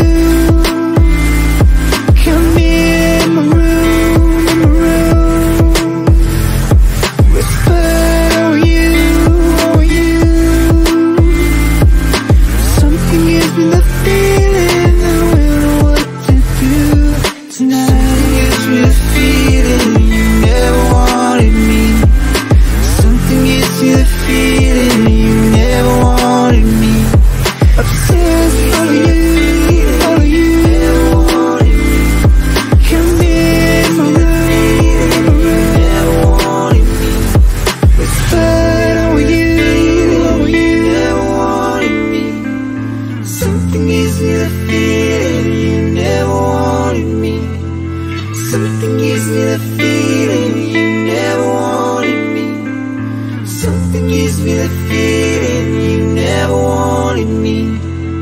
Come in my room, in my room. Whisper, oh you. Something gives me the feeling that we'll know what to do tonight. Something gives me the feeling you never wanted me. Something gives me the feeling you never wanted me. Upstairs, follow you, follow you. Never wanted me. Come in my room, never wanted me. Whispered, oh you, never wanted me. Something gives me the feeling you never wanted me. Something gives me the feeling you never wanted me. Something gives me the feeling you never wanted me.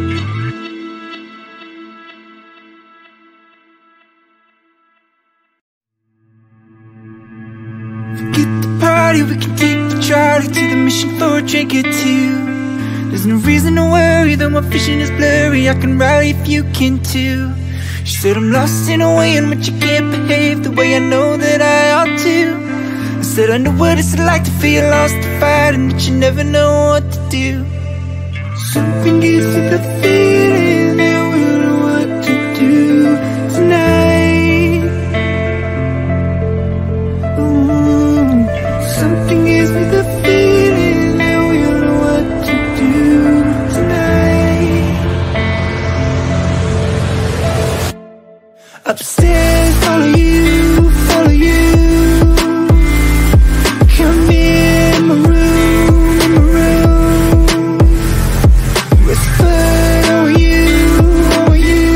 Forget the party, we can take the trolley to the mission for a drink or two. There's no reason to worry, though my vision is blurry. I can rally if you can too. She said I'm lost in a way in which you can't behave the way I know that I ought to. I said I know what it's like to feel lost to fight, and that you never know what to do. Something gives me the feeling that we'll know what to do tonight. Something gives me the feeling that we'll know what to do tonight. Upstairs, follow you, follow you. Come in my room, in my room. Whisper, oh you.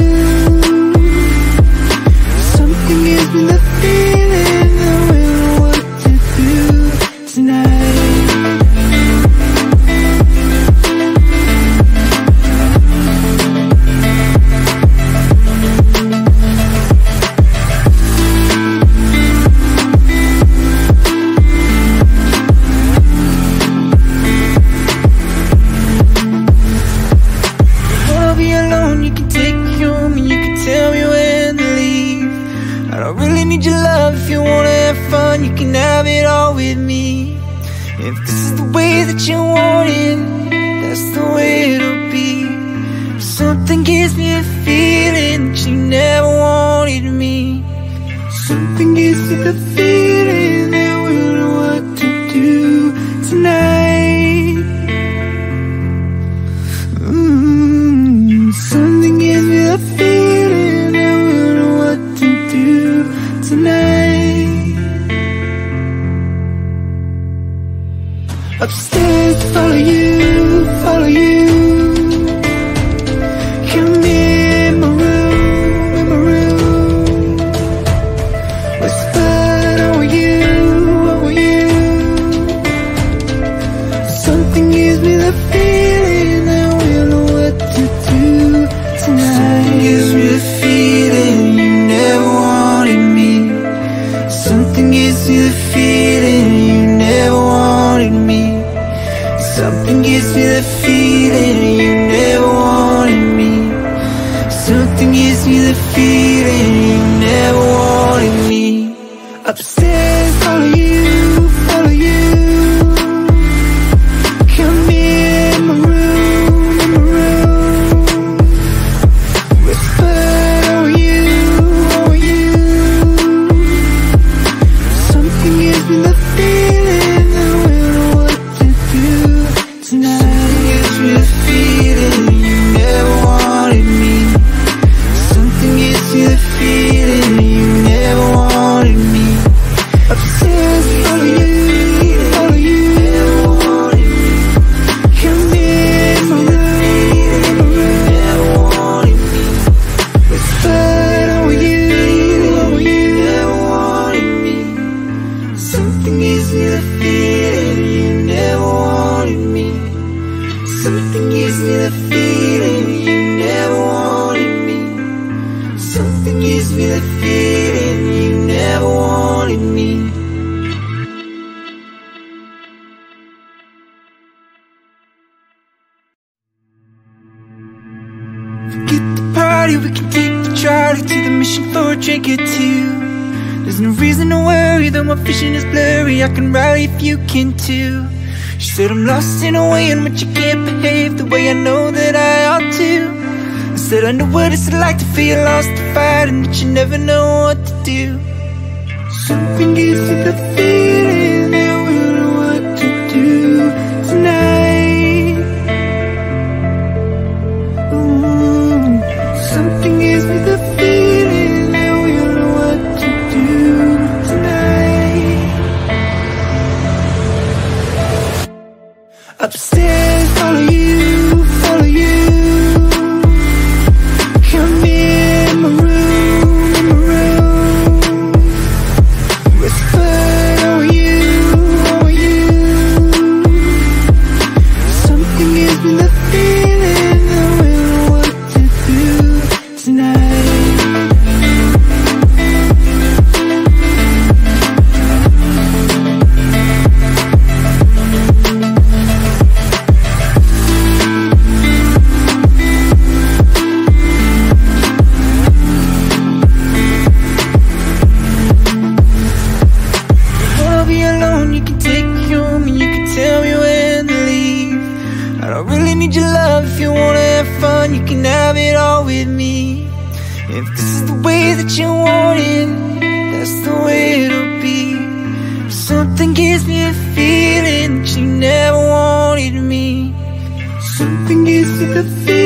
Something gives me the feeling that we'll know what to do tonight. Wanna be alone, you can take me home and you can tell me when to leave. I don't really need your love. If you wanna have fun, you can have it all with me. If this is the way that you want it, that's the way it'll be. If something gives me a feeling that you never wanted me. Something gives me the feeling that we'll know what to do tonight. Something gives me the feeling that we'll know what to do tonight. Upstairs, follow you, follow you. Come in my room, in my room. Whisper, oh you. Something gives me the feeling that we'll know what to do tonight. Something gives me the feeling you never wanted me. Something gives me the feeling you never wanted me. Something gives me the feeling you never wanted me. Something gives me the feeling you never wanted me. Upstairs, follow you, follow you. Come in my room, in my room. Whisper, oh you. Something gives me the feeling that we'll know what to do tonight. Something gives feeling you never wanted me. Something gives me the feeling you never wanted me. Something gives me the feeling you never wanted me. Forget the party, we can take the trolley to the mission for a drink or two. There's no reason to worry, though my vision is blurry. I can rally if you can too. She said I'm lost in a way in which you can't behave the way I know that I ought to. I said I know what it's like to feel lost to fight, and that you never know what to do. Something gives me the feeling that we know what to do tonight. Something gives me the feeling that we know what to do tonight. Upstairs, follow you, follow you. Come in my room, in my room. Whisper, oh you. Something gives me the feeling that we know what to do tonight. Wanna be alone, you can take me home and you can tell me when to leave. I don't really need your love. If you wanna have fun, you can have it all with me. If this is the way that you want it, that's the way it'll be. If something gives me a feeling that you never wanted me. Something gives me the feeling